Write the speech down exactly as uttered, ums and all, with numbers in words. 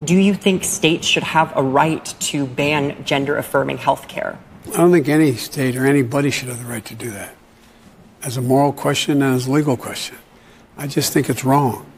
Do you think states should have a right to ban gender-affirming health care? I don't think any state or anybody should have the right to do that. As a moral question and as a legal question. I just think it's wrong.